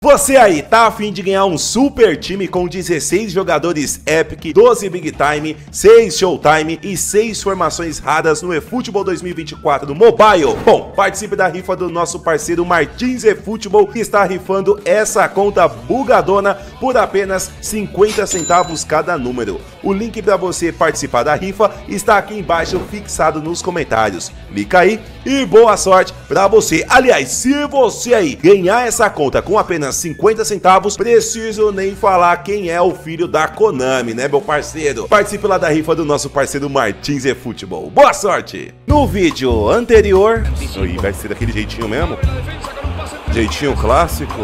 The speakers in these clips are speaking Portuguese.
Você aí, tá a fim de ganhar um super time com 16 jogadores Epic, 12 Big Time, 6 Showtime e 6 formações raras no eFootball 2024 no Mobile? Bom, participe da rifa do nosso parceiro Martins eFootball, que está rifando essa conta bugadona por apenas 50 centavos cada número. O link para você participar da rifa está aqui embaixo fixado nos comentários. Clica aí e boa sorte para você. Aliás, se você aí ganhar essa conta com apenas 50 centavos, preciso nem falar quem é o filho da Konami, né, meu parceiro? Participe lá da rifa do nosso parceiro Martins eFootball. Boa sorte! No vídeo anterior... Ih, vai ser daquele jeitinho mesmo? Jeitinho clássico?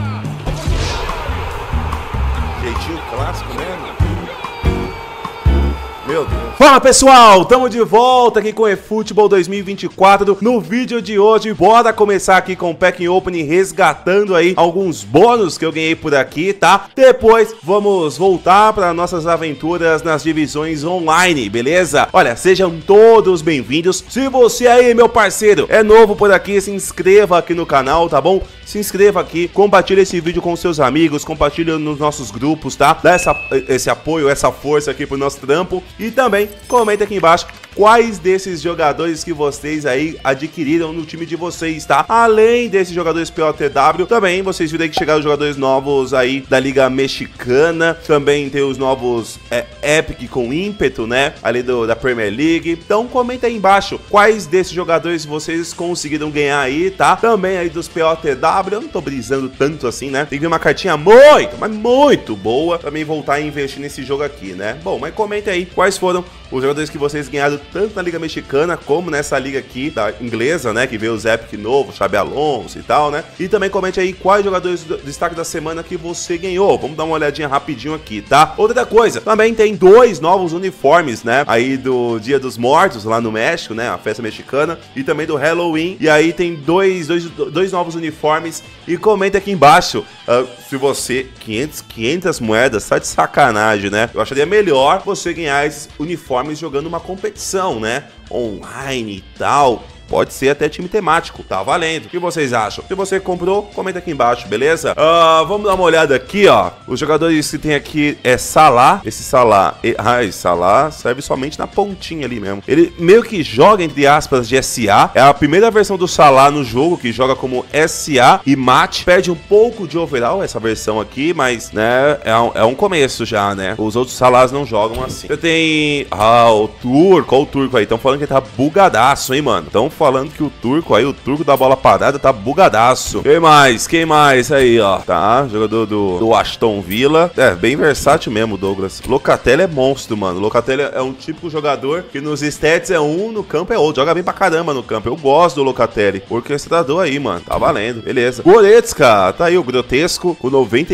Jeitinho clássico mesmo? Meu Deus. Fala pessoal, tamo de volta aqui com o eFootball 2024. No vídeo de hoje, bora começar aqui com o Pack Opening, resgatando aí alguns bônus que eu ganhei por aqui, tá? Depois vamos voltar para nossas aventuras nas divisões online, beleza? Olha, sejam todos bem-vindos. Se você aí, meu parceiro, é novo por aqui, se inscreva aqui no canal, tá bom? Se inscreva aqui, compartilhe esse vídeo com seus amigos, compartilhe nos nossos grupos, tá? Dá esse apoio, essa força aqui pro nosso trampo. E também comenta aqui embaixo quais desses jogadores que vocês aí adquiriram no time de vocês, tá? Além desses jogadores POTW, também vocês viram aí que chegaram jogadores novos aí da Liga Mexicana. Também tem os novos Epic com ímpeto, né? Ali da Premier League. Então comenta aí embaixo quais desses jogadores vocês conseguiram ganhar aí, tá? Também aí dos POTW, eu não tô brisando tanto assim, né? Tem que vir uma cartinha muito boa pra mim voltar a investir nesse jogo aqui, né? Bom, mas comenta aí quais foram os jogadores que vocês ganharam tanto na Liga Mexicana como nessa liga aqui da inglesa, né? Que veio os Epic novo, Xabi Alonso e tal, né? E também comente aí quais jogadores do destaque da semana que você ganhou. Vamos dar uma olhadinha rapidinho aqui, tá? Outra coisa, também tem 2 novos uniformes, né? Aí do Dia dos Mortos lá no México, né? A festa mexicana. E também do Halloween. E aí tem dois novos uniformes. E comenta aqui embaixo se você... 500 moedas, tá de sacanagem, né? Eu acharia melhor você ganhar esses uniformes jogando uma competição, né? Online e tal. Pode ser até time temático, tá valendo. O que vocês acham? Se você comprou, comenta aqui embaixo, beleza? Vamos dar uma olhada aqui, ó. Os jogadores que tem aqui é Salah. Esse Salah, esse Salah serve somente na pontinha ali mesmo. Ele meio que joga, entre aspas, de SA. É a primeira versão do Salah no jogo, que joga como SA e mate. Perde um pouco de overall essa versão aqui, mas, né, é um começo já, né? Os outros Salahs não jogam assim. Eu tenho... o Turco, olha o Turco aí. Estão falando que ele tá bugadaço, hein, mano? Então falando que o turco da bola parada tá bugadaço. Quem mais aí, ó? Tá, jogador do Aston Villa. É, bem versátil mesmo, Douglas. Locatelli é monstro, mano. Locatelli é um típico jogador que nos stats é um, no campo é outro. Joga bem pra caramba no campo. Eu gosto do Locatelli. Orquestrador aí, mano. Tá valendo. Beleza. Goretzka. Tá aí o grotesco com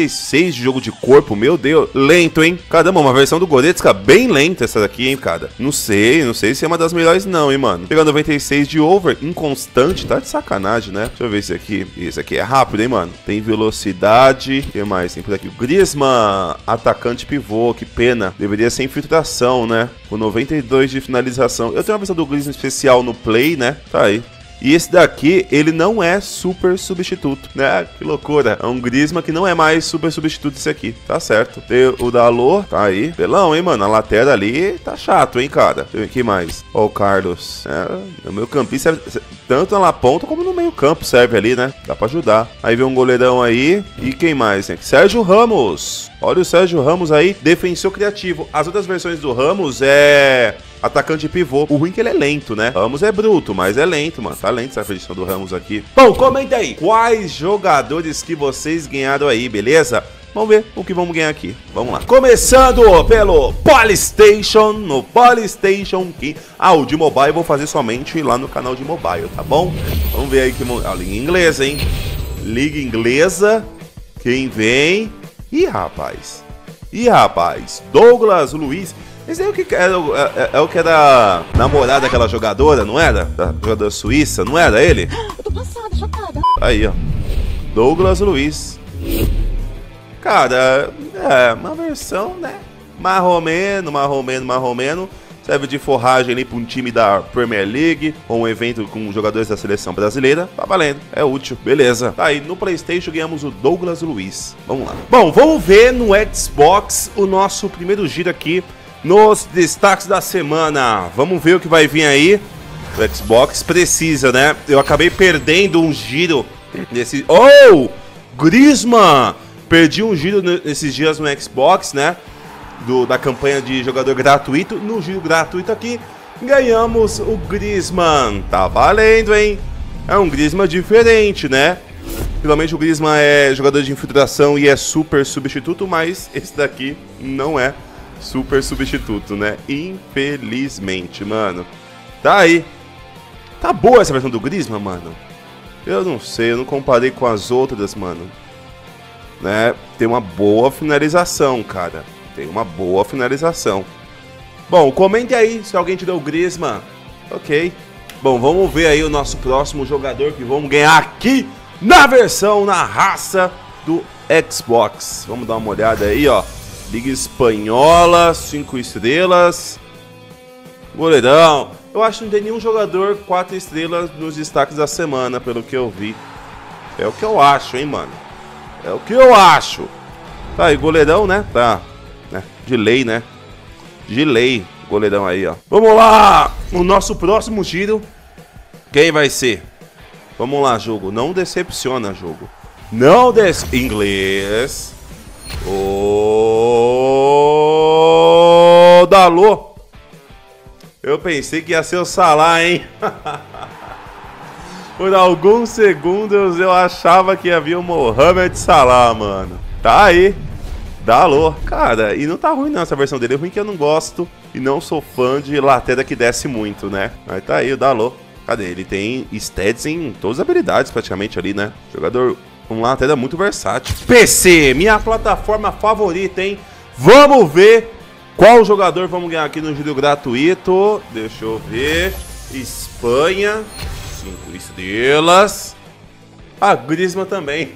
96 de jogo de corpo. Meu Deus. Lento, hein? Caramba, uma versão do Goretzka bem lenta essa daqui, hein, cara. Não sei se é uma das melhores não, hein, mano. Pegando 96 de over, inconstante, tá de sacanagem, né? Deixa eu ver esse aqui. Esse aqui é rápido, hein, mano? Tem velocidade. O que mais? Tem por aqui o Griezmann, atacante pivô, que pena. Deveria ser infiltração, né? Com 92 de finalização. Eu tenho uma versão do Griezmann especial no Play, né? Tá aí. E esse daqui, ele não é super substituto, né? Que loucura. É um Griezmann que não é mais super substituto esse aqui. Tá certo. Tem o Dalot, tá aí. Pelão, hein, mano? A lateral ali tá chato, hein, cara? Tem aqui mais. Ó, o Carlos. O meio campista serve tanto na ponta como no meio campo serve ali, né? Dá pra ajudar. Aí vem um goleirão aí. E quem mais, né? Sérgio Ramos. Olha o Sérgio Ramos aí. Defensor criativo. As outras versões do Ramos é... atacante pivô. O ruim é que ele é lento, né? Ramos é bruto, mas é lento, mano. Tá lento essa edição do Ramos aqui. Bom, comenta aí. Quais jogadores que vocês ganharam aí, beleza? Vamos ver o que vamos ganhar aqui. Vamos lá. Começando pelo Polystation. No Polystation que... o de mobile eu vou fazer somente lá no canal de mobile, tá bom? Vamos ver aí que... A liga inglesa, hein? Liga inglesa. Quem vem? Ih, rapaz. Douglas Luiz. Esse aí é o que era namorada daquela jogadora, não era? Da jogadora suíça, não era ele? Eu tô passada, chocada. Aí, ó. Douglas Luiz. Cara, uma versão, né? Marromeno. serve de forragem ali para um time da Premier League ou um evento com jogadores da seleção brasileira. Tá valendo, é útil, beleza. Tá aí, no PlayStation ganhamos o Douglas Luiz. Vamos lá. Bom, vamos ver no Xbox o nosso primeiro giro aqui nos destaques da semana. Vamos ver o que vai vir aí. O Xbox precisa, né? Eu acabei perdendo um giro nesse... Oh! Griezmann! Perdi um giro nesses dias no Xbox, né? Da campanha de jogador gratuito. No giro gratuito aqui, ganhamos o Griezmann. Tá valendo, hein? É um Griezmann diferente, né? Geralmente o Griezmann é jogador de infiltração e é super substituto, mas esse daqui não é super substituto, né? Infelizmente, mano. Tá aí. Tá boa essa versão do Griezmann, mano? Eu não sei, eu não comparei com as outras, mano. Né? Tem uma boa finalização, cara. Tem uma boa finalização. Bom, comente aí se alguém tirou o Griezmann. Ok. Bom, vamos ver aí o nosso próximo jogador que vamos ganhar aqui na versão, na raça do Xbox. Vamos dar uma olhada aí, ó. Liga Espanhola, 5 estrelas. Goleirão. Eu acho que não tem nenhum jogador 4 estrelas nos destaques da semana, pelo que eu vi. É o que eu acho, hein, mano. É o que eu acho. Tá aí, goleirão, né? Tá. De lei, né? De lei, goleirão aí, ó. Vamos lá! O nosso próximo giro. Quem vai ser? Vamos lá, jogo. Não decepciona, jogo. Não Inglês. Ô, Dalot. Eu pensei que ia ser o Salah, hein? Por alguns segundos eu achava que havia o Mohamed Salah, mano. Tá aí. Dalot. Cara, e não tá ruim não essa versão dele. É ruim que eu não gosto e não sou fã de lateral que desce muito, né? Mas tá aí o Dalot. Cadê? Ele tem stats em todas as habilidades praticamente ali, né? Jogador com lateral muito versátil. PC, minha plataforma favorita, hein? Vamos ver qual jogador vamos ganhar aqui no giro gratuito. Deixa eu ver. Espanha. 5 estrelas. Ah, Griezmann também.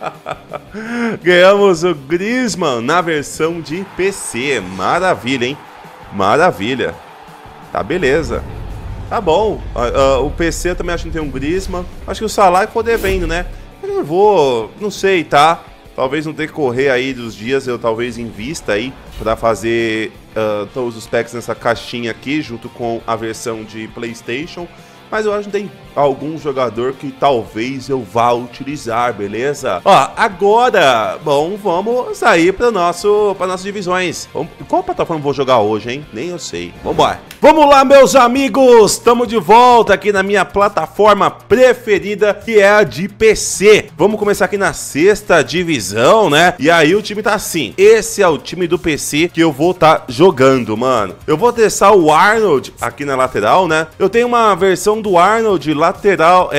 Ganhamos o Griezmann na versão de PC. Maravilha, hein? Maravilha. Tá, beleza. Tá bom. O PC também acho que não tem um Griezmann. Acho que o Salah ficou devendo, né? Eu não vou... Não sei, tá? Talvez não ter que correr aí dos dias. Eu talvez invista aí pra fazer todos os packs nessa caixinha aqui, junto com a versão de PlayStation. Mas eu acho que tem algum jogador que talvez eu vá utilizar, beleza? Ó, agora, bom, vamos sair para nossas divisões. Qual plataforma eu vou jogar hoje, hein? Nem eu sei. Vambora. Vamos lá, meus amigos. Estamos de volta aqui na minha plataforma preferida, que é a de PC. Vamos começar aqui na 6ª divisão, né? E aí o time tá assim. Esse é o time do PC que eu vou estar jogando, mano. Eu vou testar o Arnold aqui na lateral, né? Eu tenho uma versão do Arnold lateral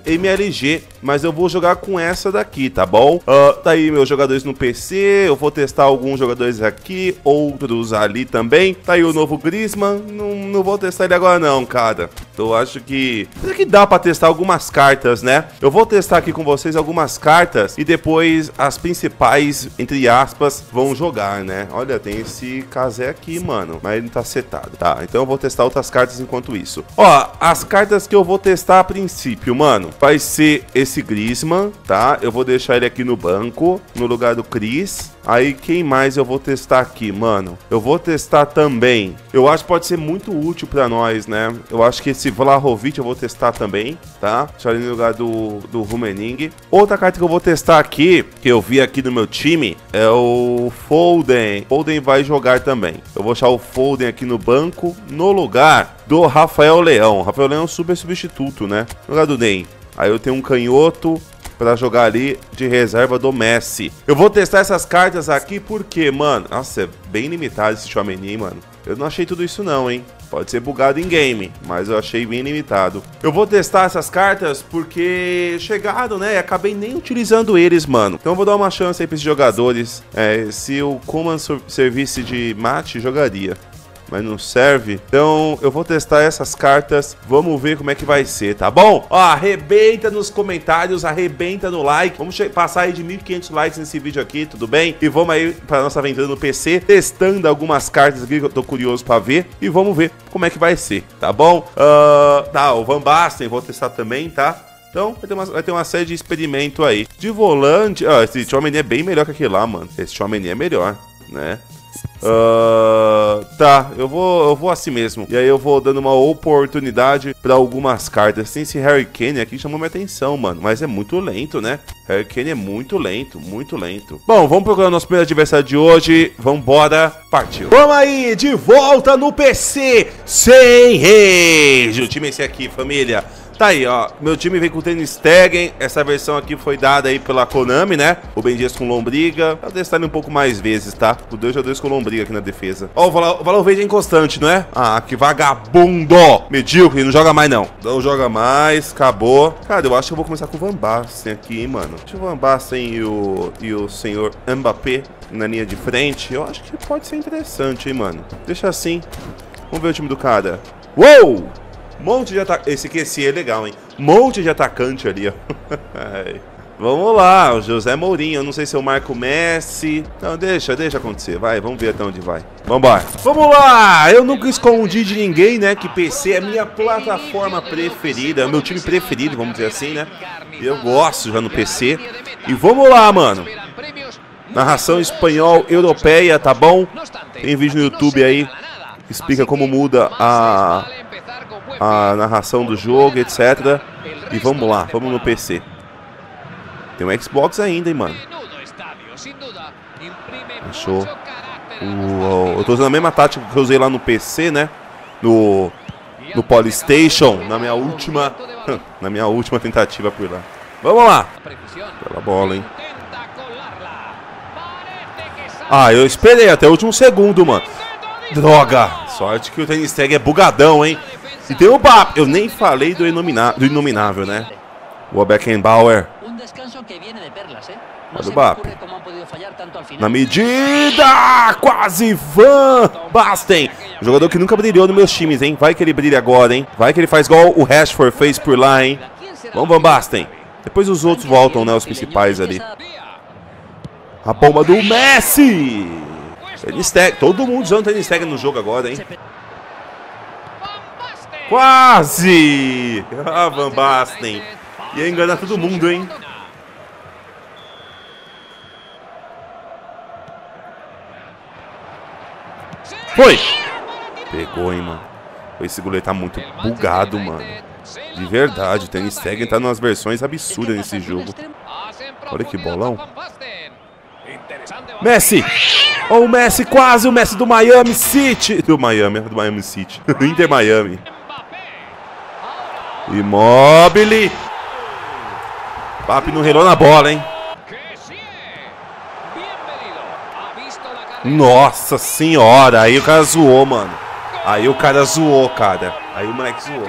MLG, mas eu vou jogar com essa daqui, tá bom? Tá aí meus jogadores no PC, eu vou testar alguns jogadores aqui, outros ali também. Tá aí o novo Griezmann, não vou testar ele agora não, cara. Então acho que dá pra testar algumas cartas, né? Eu vou testar aqui com vocês algumas cartas e depois as principais, entre aspas, vão jogar, né? Olha, tem esse Kazé aqui, mano, mas ele não tá setado, tá? Então eu vou testar outras cartas enquanto isso. Ó, as cartas que eu vou testar a princípio, mano, vai ser esse Griezmann, tá? Eu vou deixar ele aqui no banco, no lugar do Chris. Aí quem mais eu vou testar aqui, mano? Eu vou testar também. Eu acho que pode ser muito útil pra nós, né? Eu acho que esse Vlahovic eu vou testar também, tá? Deixa ele no lugar do Rummenigge. Outra carta que eu vou testar aqui, que eu vi aqui no meu time, é o Foden. Foden vai jogar também. Eu vou deixar o Foden aqui no banco, no lugar do Rafael Leão. Rafael Leão é um super substituto, né? No lugar do Ney. Aí eu tenho um canhoto pra jogar ali de reserva do Messi. Eu vou testar essas cartas aqui porque, mano... Nossa, é bem limitado esse Tchouaméni, mano. Eu não achei tudo isso não, hein? Pode ser bugado em game, mas eu achei bem limitado. Eu vou testar essas cartas porque chegaram, né? E acabei nem utilizando eles, mano. Então eu vou dar uma chance aí pra esses jogadores. Se o Koeman servisse de mate, jogaria. mas não serve. Então eu vou testar essas cartas, vamos ver como é que vai ser, tá bom? Ó, arrebenta nos comentários, arrebenta no like. Vamos passar aí de 1.500 likes nesse vídeo aqui, tudo bem? E vamos aí pra nossa aventura no PC, testando algumas cartas aqui que eu tô curioso pra ver. E vamos ver como é que vai ser, tá bom? Tá, o Van Basten vou testar também, tá? Então vai ter uma série de experimento aí. De volante, esse Tchouaméni é bem melhor que aquele lá, mano. Esse Tchouaméni é melhor, né? Tá, eu vou assim mesmo. E aí eu vou dando uma oportunidade pra algumas cartas. Tem esse Harry Kane aqui, chamou minha atenção, mano. Mas é muito lento, né? Harry Kane é muito lento, muito lento. Bom, vamos procurar o nosso primeiro adversário de hoje. Vambora, partiu. Vamos aí, de volta no PC, sem rage. O time é esse aqui, família. Tá aí, ó, meu time vem com o Ter Stegen, essa versão aqui foi dada aí pela Konami, né? O Ben Dias com Lombriga, eu testar ele um pouco mais vezes, tá? O 2x2 com Lombriga aqui na defesa. Ó, o Valor Verde é inconstante, não é? Ah, que vagabundo! Medíocre, não joga mais não. Não joga mais, acabou. Cara, eu acho que eu vou começar com o Van Basten aqui, hein, mano. Deixa o Van Basten e o senhor Mbappé na linha de frente. Eu acho que pode ser interessante, hein, mano. Deixa assim. Vamos ver o time do cara. Uou! Monte de atacante. Esse é legal, hein? Monte de atacante ali, ó. Vamos lá, o José Mourinho. Eu não sei se eu marco o Messi. Não, deixa acontecer. Vai, vamos ver até onde vai. Vambora. Vamos lá! Eu nunca escondi de ninguém, né? Que PC é minha plataforma preferida. É o meu time preferido, vamos dizer assim, né? E eu gosto já no PC. E vamos lá, mano. Narração espanhol europeia, tá bom? Tem vídeo no YouTube aí. Explica como muda a narração do jogo, etc. E vamos lá, vamos no PC. Tem um Xbox ainda, hein, mano. Fechou. Eu tô usando a mesma tática que eu usei lá no PC, né? No Polystation, na minha última tentativa por lá. Vamos lá. Pela bola, hein. Ah, eu esperei até o último segundo, mano. Droga. Sorte que o Ter Stegen é bugadão, hein. E tem o Bap. Eu nem falei do inominável, né? O Beckenbauer. Olha o Bap. Na medida! Quase Van Basten. Jogador que nunca brilhou nos meus times, hein? Vai que ele brilha agora, hein? Vai que ele faz igual o Rashford fez por lá, hein? Vamos, Van Basten. Depois os outros voltam, né? Os principais ali. A bomba do Messi! Ter Stegen. Todo mundo usando Ter Stegen no jogo agora, hein? Quase! Ah, Van Basten. Ia enganar todo mundo, hein? Foi! Pegou, hein, mano. Esse goleiro tá muito bugado, mano. De verdade, o Ter Stegen tá nas versões absurdas nesse jogo. Olha que bolão. Messi! Oh, o Messi quase! O Messi do Miami City! Do Miami City. Do Inter Miami. Immobile. Papi não relou na bola, hein? Nossa senhora. Aí o cara zoou, mano. Aí o cara zoou, cara. Aí o moleque zoou.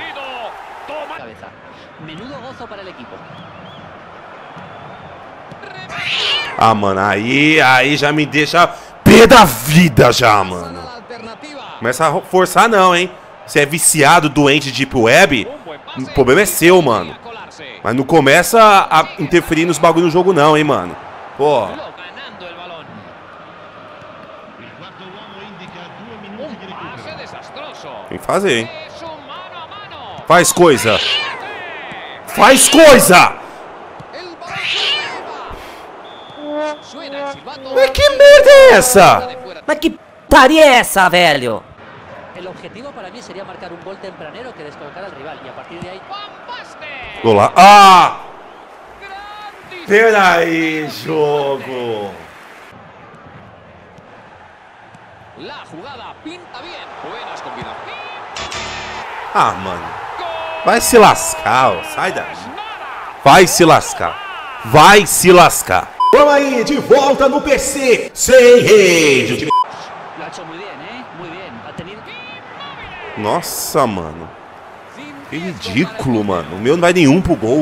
Ah, mano. Aí já me deixa pé da vida já, mano. Começa a forçar não, hein? Você é viciado, doente de Deep Web, o problema é seu, mano. Mas não começa a interferir nos bagulho no jogo não, hein, mano. Pô. Tem que fazer, hein. Faz coisa. Faz coisa! Mas que merda é essa? Mas que putaria é essa, velho? El objetivo para mí sería marcar un gol tempranero que descolocara al rival y a partir de ahí. Olá. Ah! Peraí, jogo. La jugada pinta bien. Buenas combinaciones. Ah, mano. Vai se lascar, ó. Sai daí. Vai se lascar. Vai se lascar. Vamos aí, de volta no PC. Sem rage. Lo ha hecho muy bien, muy bien. Ha tenido. Nossa, mano. Que ridículo, mano. O meu não vai nenhum pro gol.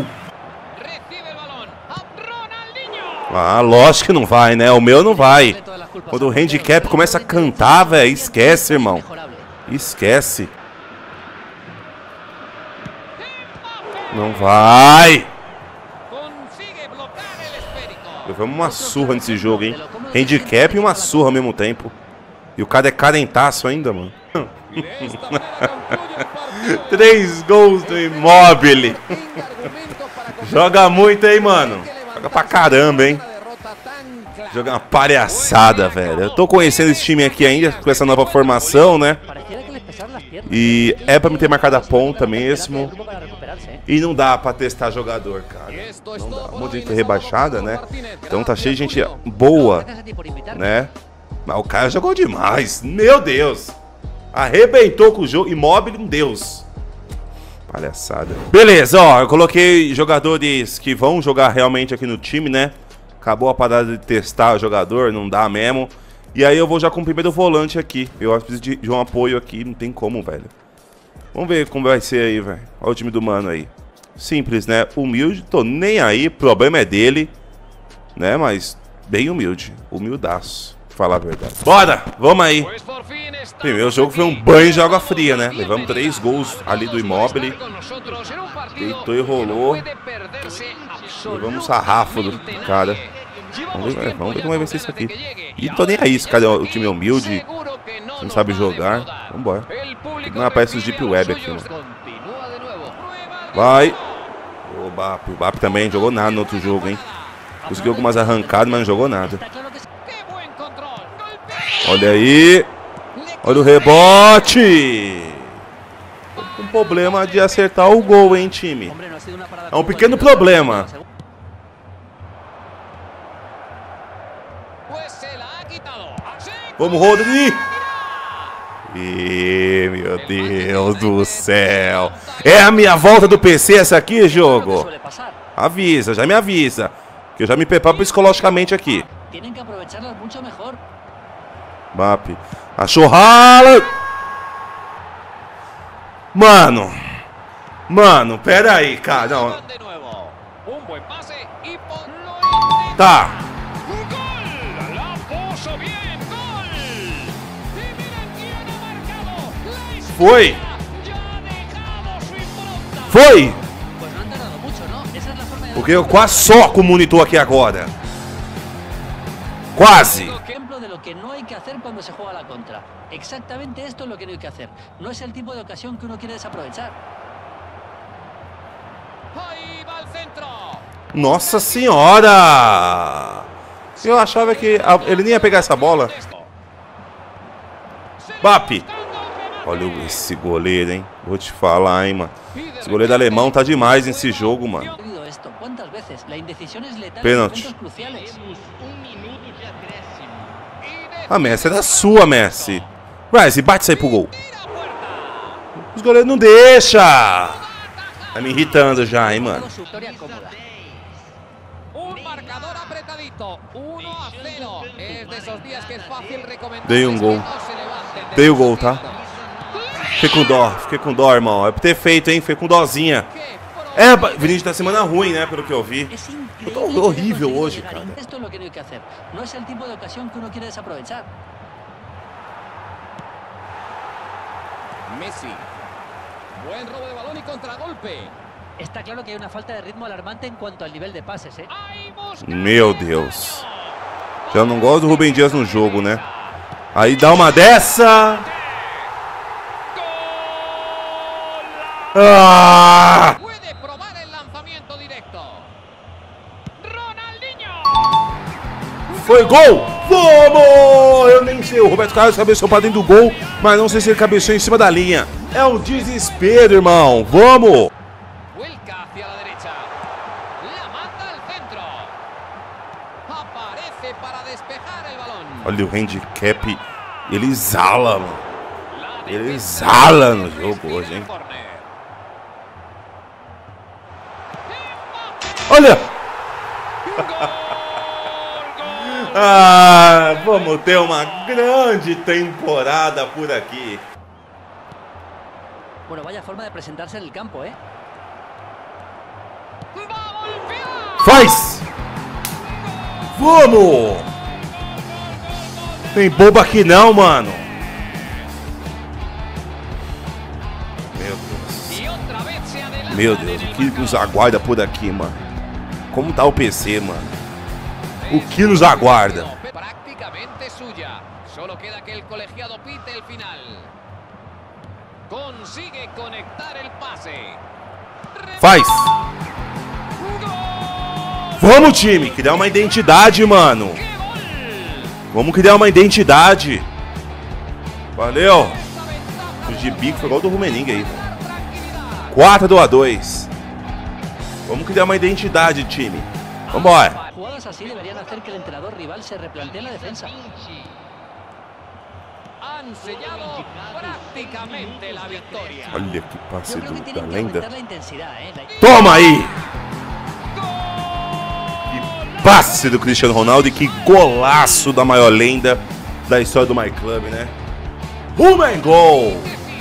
Ah, lógico que não vai, né? O meu não vai. Quando o handicap começa a cantar, velho, esquece, irmão. Esquece. Não vai. Levamos uma surra nesse jogo, hein? Handicap e uma surra ao mesmo tempo. E o cara é carentaço ainda, mano. 3 gols do Immobile. Joga muito, hein, mano? Joga pra caramba, hein? Joga uma palhaçada, velho. Eu tô conhecendo esse time aqui ainda, com essa nova formação, né? E é pra me ter marcado a ponta mesmo. E não dá pra testar jogador, cara. Não dá. Um monte de gente rebaixada, né? Então tá cheio de gente boa, né? Mas o cara jogou demais. Meu Deus. Arrebentou com o jogo. Immobile, um deus. Palhaçada. Beleza, ó. Eu coloquei jogadores que vão jogar realmente aqui no time, né? Acabou a parada de testar o jogador. Não dá mesmo. E aí eu vou já com o primeiro volante aqui. Eu acho que preciso de um apoio aqui. Não tem como, velho. Vamos ver como vai ser aí, velho. Olha o time do mano aí. Simples, né? Humilde. Tô nem aí. O problema é dele. Né? Mas bem humilde. Humildaço. Falar a verdade. Bora! Vamos aí. Primeiro jogo foi um banho de água fria, né? Levamos 3 gols ali do Immobile. Deitou e rolou. Levamos um sarrafo do cara. Vamos ver como vai ser isso aqui. E não tô nem aí, se cara, o time é humilde. Não sabe jogar. Vambora. Não aparece os Deep Web aqui, mano. Vai. O Bap também jogou nada no outro jogo, hein? Conseguiu algumas arrancadas, mas não jogou nada. Olha aí. Olha o rebote. Um problema de acertar o gol, hein, time? É um pequeno problema. Vamos, Rodri. Ih, meu Deus do céu. É a minha volta do PC essa aqui, jogo? Avisa, já me avisa. Que eu já me preparo psicologicamente aqui. Bap. Achou Haaland. Mano, pera aí, cara. Não. Tá. Foi. Porque eu quase soco o monitor aqui agora. Quase. Que no hay que hacer cuando se juega la contra. Exactamente esto es lo que no hay que hacer. No es el tipo de ocasión que uno quiere desaprovechar. Ahí va al centro. Nossa senhora! Eu achava que ele nem ia pegar essa bola. Bap. Olha esse goleiro, hein? Vou te falar, hein, mano. Esse goleiro alemão tá demais nesse jogo, mano. Pênalti. A Messi era sua, Messi. Vai, se bate e sai pro gol. Os goleiros não deixam. Tá me irritando já, hein, mano. Dei um gol. Dei o gol, tá? Fiquei com dó, irmão. É por ter feito, hein? Fiquei com dózinha. É, Vinícius tá semana ruim, né? Pelo que eu vi. Eu tô horrível hoje, cara. Messi. Buen robo de balón y contragolpe. Está claro que hay una falta de ritmo alarmante en cuanto al nivel de pases, ¿eh? Meu Deus. Já não gosto do Rubem Dias no jogo, né? Aí dá uma dessa. Ah! Foi gol! Vamos! Eu nem sei, o Roberto Carlos cabeceou pra dentro do gol, mas não sei se ele cabeceou em cima da linha. É um desespero, irmão. Vamos! Olha o handicap. Ele exala, mano. Ele exala no jogo hoje, hein? Olha! Ah, vamos ter uma grande temporada por aqui. Bueno, vaya forma de presentarse en el campo, ¿eh? Faz! Vamos! Tem bobo aqui não, mano. Meu Deus, o que nos aguarda por aqui, mano? Como tá o PC, mano? O que nos aguarda? Prácticamente suya. Solo queda que el colegiado pite el final. Consigue conectar el pase. Faz! Vamos, time! Criar uma identidade, mano! Vamos criar uma identidade! Valeu! O de bico foi igual do Rummenigge aí. 4-2. Vamos criar uma identidade, time. Vambora! Jugadas así deberían hacer que el entrenador rival se replantee la defensa. Han sellado prácticamente la victoria. Olha que passe Yo creo que da tienen que lenda. aumentar la intensidad, Toma aí! Que passe do Cristiano Ronaldo e que golaço da maior lenda da história do My Club, né? Rummenigge!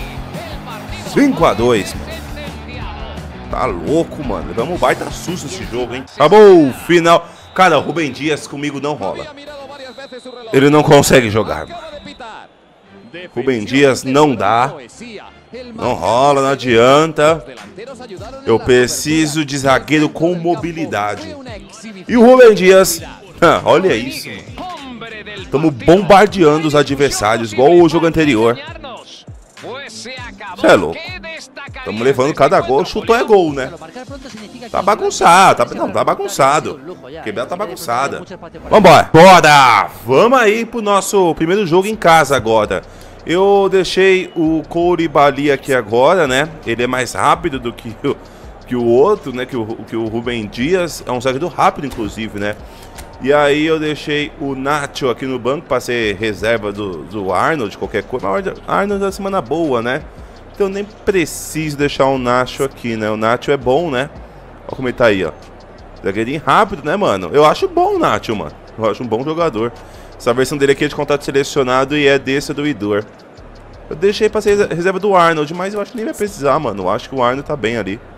5-2, mano. Tá louco, mano. Levamos um baita susto nesse jogo, hein? Acabou o final. Cara, o Rubem Dias comigo não rola. Ele não consegue jogar, mano. Rubem Dias não dá. Não rola, não adianta. Eu preciso de zagueiro com mobilidade. E o Rubem Dias, olha isso, mano. Estamos bombardeando os adversários, igual o jogo anterior. Você é louco. Estamos levando cada gol, chutou é gol, né? Tá bagunçado, tá bagunçado. Quebrada tá bagunçada. Vambora. Bora! Vamos aí pro nosso primeiro jogo em casa agora. Eu deixei o Koulibaly aqui agora, né? Ele é mais rápido do que o outro, né? Que o Rubem Dias. É um zagueiro rápido, inclusive, né? E aí eu deixei o Nacho aqui no banco para ser reserva do Arnold, qualquer coisa. Mas o Arnold é uma semana boa, né? Então eu nem preciso deixar o Nacho aqui, né? O Nacho é bom, né? Olha como ele tá aí, ó. Zagueirinho rápido, né, mano? Eu acho bom o Nacho, mano. Eu acho um bom jogador. Essa versão dele aqui é de contato selecionado e é desse do Idor. Eu deixei pra ser reserva do Arnold, mas eu acho que nem vai precisar, mano. Eu acho que o Arnold tá bem ali.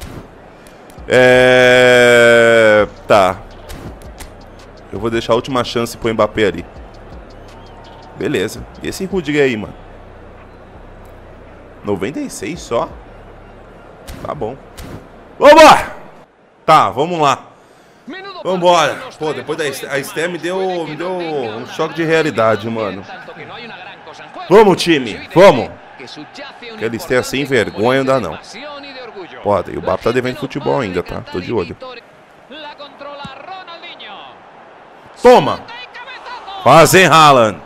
Tá. Eu vou deixar a última chance pro Mbappé ali. Beleza. E esse Rudiger aí, mano? 96 só? Tá bom. Vambora! Tá, vamos lá. Vambora. Pô, depois a Esther me deu um choque de realidade, mano. Vamos, time. Vamos. Aquele Esther sem vergonha não dá, não. Pô, e o Bap tá devendo futebol ainda, tá? Tô de olho. Toma! Fazem Haaland.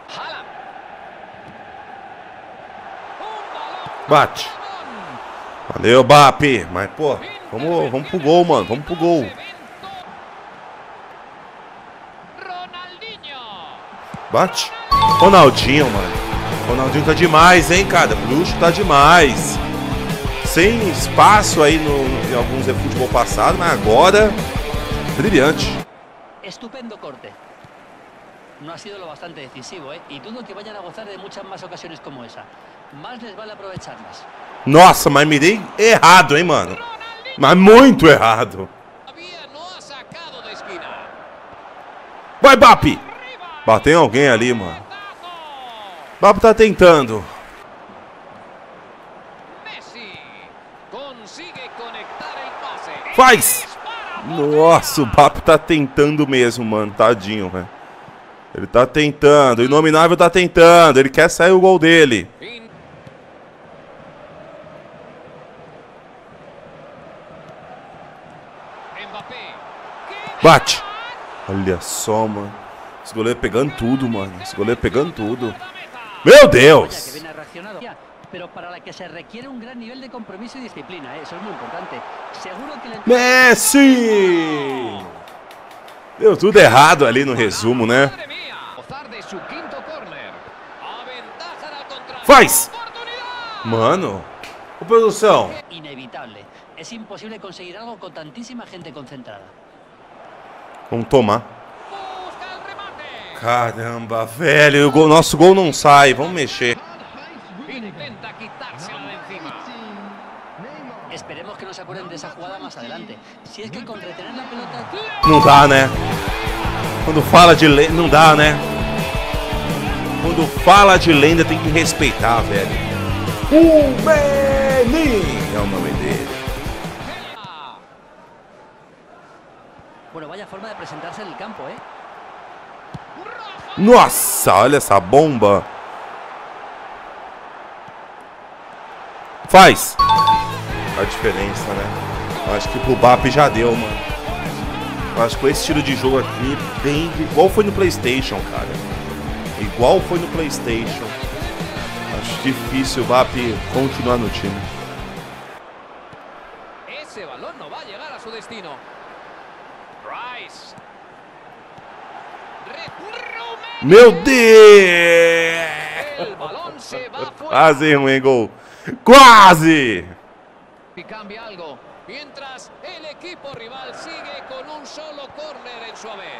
Bate. Valeu, Bap. Mas, pô, vamos pro gol, mano. Vamos pro gol. Bate. Ronaldinho, mano. Ronaldinho tá demais, hein, cara. Bruxo tá demais. Sem espaço aí em alguns futebol passado, mas agora, brilhante. Estupendo corte. No ha sido lo bastante decisivo, y dudo que vayan a gozar de muchas más ocasiones como esa. Más les vale aprovecharlas. Nossa, mas mirei errado, hein, mano. Mas muito errado. Vai, Bap. Bateu alguém ali, mano. Bap tá tentando. Faz! Nossa, o Bap tá tentando mesmo, mano. Tadinho, velho. Ele tá tentando. O Inominável tá tentando. Ele quer sair o gol dele. Bate! Olha só, mano. Esse goleiro pegando tudo, mano. Esse goleiro pegando tudo. Meu Deus! Pero para la que se requiere un gran nivel de compromiso y disciplina, eso es muy importante. Seguro que le... Messi! Deu tudo errado ali no resumo, né? Faz! Mano! Ô, produção! Inevitável. É impossível conseguir algo com tantíssima gente concentrada. Vamos tomar. Caramba, velho. Nosso gol não sai. Vamos mexer. Esperemos que no se acuerden de esa jugada más adelante. Si es que con retener la pelota... Não dá, né? Quando fala de lenda, não dá, né? Quando fala de lenda tem que respeitar, velho. Rummenigge é o nome dele. extraña forma de presentarse en el campo, ¿eh? Nossa, olha essa bomba. Faz. A diferença, né? Eu acho que pro Mbappé já deu, mano. Eu acho que com esse estilo de jogo aqui, bem igual foi no PlayStation, cara. Igual foi no PlayStation. Acho difícil o Mbappé continuar no time. Esse balão não vai chegar a seu destino. Rice. Meu Deus! El balão se va fuera. Quase, hein, gol. Quase! Y cambia algo. Mientras el equipo rival sigue con un solo córner en su haber.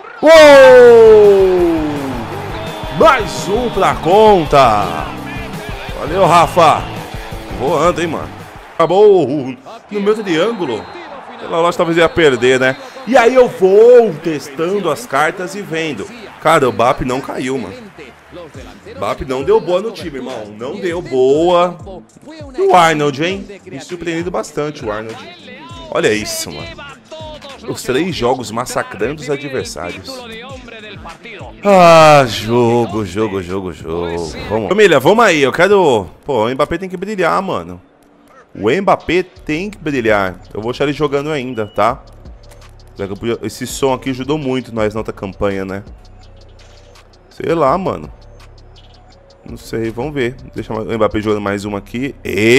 Uou! Mais um pra conta. Valeu, Rafa. Voando, hein, mano. Acabou no meu triângulo. Pela lógica, talvez ia perder, né? E aí eu vou testando as cartas e vendo. Cara, o Mbappé não caiu, mano. O Mbappé não deu boa no time, irmão. Não deu boa. E o Arnold, hein? Me surpreendendo bastante o Arnold. Olha isso, mano. Os 3 jogos massacrando os adversários. Ah, jogo. Vamos. Família, vamos aí. Eu quero... Pô, o Mbappé tem que brilhar, mano. O Mbappé tem que brilhar. Eu vou deixar ele jogando ainda, tá? Esse som aqui ajudou muito nós na outra campanha, né? Sei lá, mano. Não sei, vamos ver. Deixa o Mbappé jogando mais uma aqui.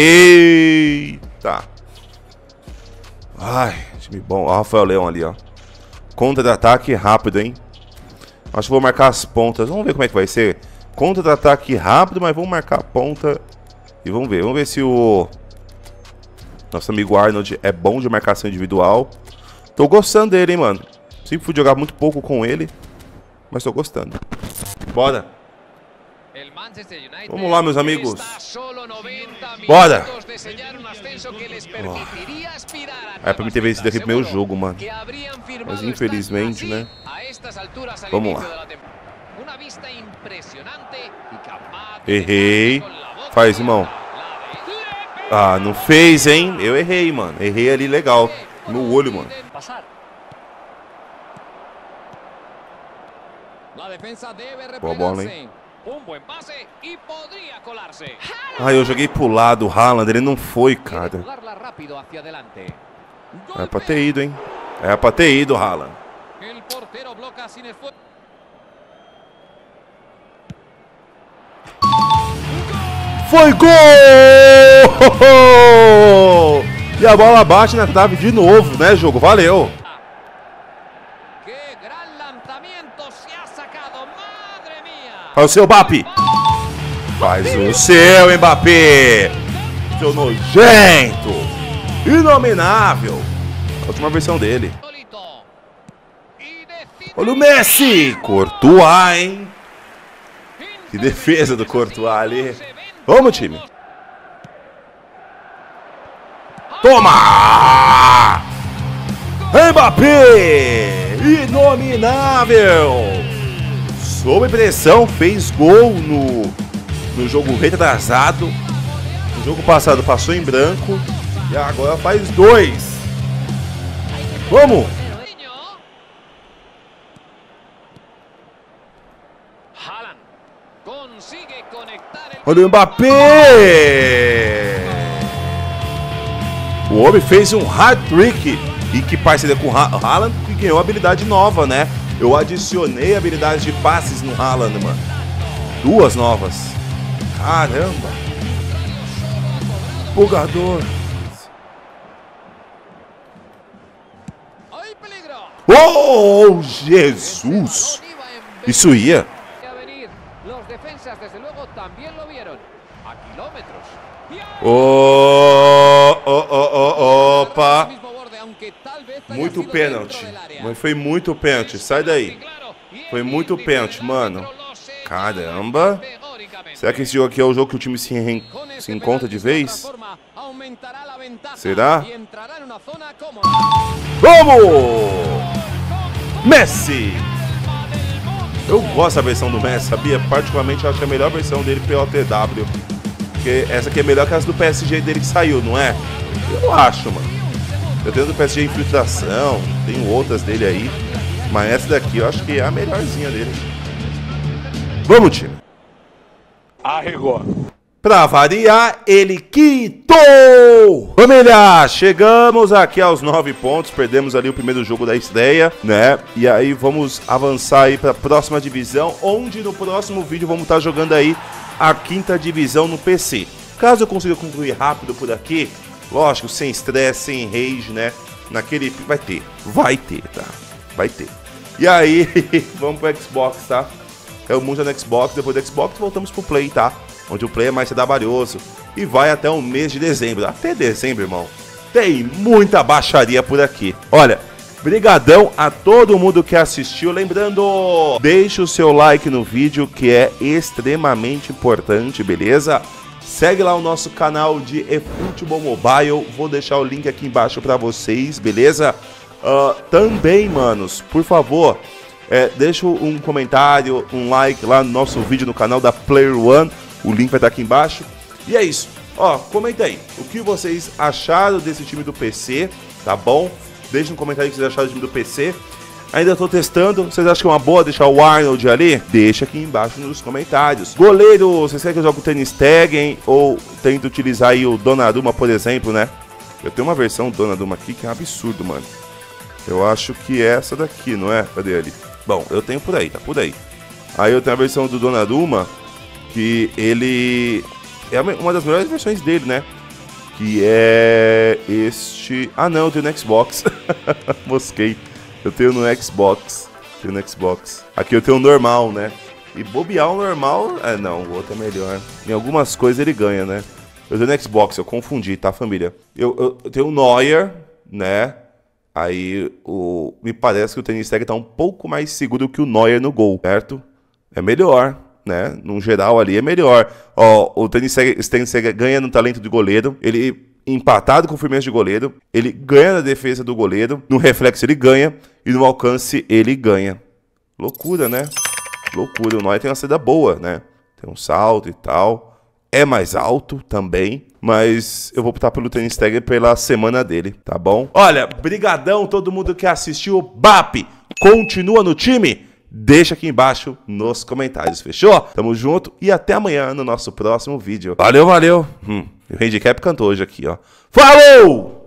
Eita! Ai, time bom. Ó, o Rafael Leão ali, ó. Contra-ataque rápido, hein? Acho que vou marcar as pontas. Vamos ver como é que vai ser. Contra-ataque rápido, mas vamos marcar a ponta. E vamos ver. Vamos ver se o nosso amigo Arnold é bom de marcação individual. Tô gostando dele, hein, mano. Sempre fui jogar muito pouco com ele, mas tô gostando. Bora. Vamos lá, meus amigos. Bora. É pra me ter vencido aqui pro meu jogo, mano. Mas infelizmente, né? Vamos lá. Errei. Faz, irmão. Ah, não fez, hein? Eu errei, mano. Errei ali legal. No olho, mano. Boa bola, hein? Ah, eu joguei pro lado. O Haaland, ele não foi, cara. É pra ter ido, hein? É pra ter ido, Haaland. Foi gol! E a bola bate na trave de novo, né, jogo? Valeu! Faz o seu, Mbappé! Faz o seu, Mbappé! Seu nojento! Inominável! A última versão dele. Olha o Messi! Courtois, hein? Que defesa do Courtois ali. Vamos, time! Toma! Mbappé! Inominável! Sob pressão, fez gol no jogo retrasado. No jogo passado passou em branco. E agora faz 2. Vamos! Olha o Mbappé! O homem fez um hat-trick. E que parceria com o Haaland, que ganhou habilidade nova, né? Eu adicionei habilidades de passes no Haaland, mano. 2 novas. Caramba. Bugador. Oh, Jesus. Isso ia. Opa. Muito pênalti. Mas foi muito pênalti. Sai daí. Foi muito pênalti, mano. Caramba. Será que esse jogo aqui é o jogo que o time se encontra de vez? Será? Vamos! Messi! Eu gosto da versão do Messi, sabia? Particularmente eu acho que a melhor versão dele POTW. Porque essa aqui é melhor que as do PSG dele que saiu, não é? Eu acho, mano. Eu tenho do PSG Infiltração, tenho outras dele aí. Mas essa daqui eu acho que é a melhorzinha dele. Vamos, time. Arregou. Pra variar, ele quitou! Família, chegamos aqui aos 9 pontos. Perdemos ali o primeiro jogo da estreia, né? E aí vamos avançar aí pra próxima divisão, onde no próximo vídeo vamos estar jogando aí a 5ª divisão no PC. Caso eu consiga concluir rápido por aqui, lógico, sem estresse, sem rage, né? Naquele... vai ter, tá? Vai ter. E aí, vamos pro Xbox, tá? É o mundo no Xbox, depois do Xbox voltamos pro Play, tá? Onde o Play é mais trabalhoso. E vai até o mês de dezembro. Até dezembro, irmão. Tem muita baixaria por aqui. Olha, brigadão a todo mundo que assistiu. Lembrando, deixa o seu like no vídeo, que é extremamente importante, beleza? Segue lá o nosso canal de eFootball Mobile. Vou deixar o link aqui embaixo pra vocês, beleza? Também, manos, por favor, deixa um comentário, um like lá no nosso vídeo no canal da Player One. O link vai estar aqui embaixo. E é isso. Ó, comenta aí o que vocês acharam desse time do PC, tá bom? Deixa um comentário o que vocês acharam do time do PC. Ainda tô testando. Vocês acham que é uma boa deixar o Arnold ali? Deixa aqui embaixo nos comentários. Goleiro, vocês querem que eu jogue o Ter Stegen ou tento utilizar aí o Donnarumma, por exemplo, né? Eu tenho uma versão do Donnarumma aqui que é um absurdo, mano. Eu acho que é essa daqui, não é? Cadê ele? Bom, eu tenho por aí, tá por aí. Aí eu tenho a versão do Donnarumma, que ele é uma das melhores versões dele, né? Que é este... ah, não, eu tenho no Xbox. Mosquei. Eu tenho no Xbox. Aqui eu tenho o normal, né? E bobear o normal... não, o outro é melhor. Em algumas coisas ele ganha, né? Eu tenho no Xbox, eu confundi, tá, família? Eu tenho o Neuer, né? Aí, me parece que o Ter Stegen tá um pouco mais seguro que o Neuer no gol, certo? É melhor, né? No geral ali é melhor. Ó, o Ter Stegen ganha no talento de goleiro. Ele empatado com o firmeza de goleiro. Ele ganha na defesa do goleiro. No reflexo ele ganha. E no alcance ele ganha. Loucura, né? Loucura. O Neuer tem uma saída boa, né? Tem um salto e tal. É mais alto também. Mas eu vou optar pelo Ter Stegen pela semana dele, tá bom? Olha, brigadão todo mundo que assistiu. BAP, continua no time? Deixa aqui embaixo nos comentários, fechou? Tamo junto e até amanhã no nosso próximo vídeo. Valeu, valeu. O Handicap cantou hoje aqui, ó. Falou!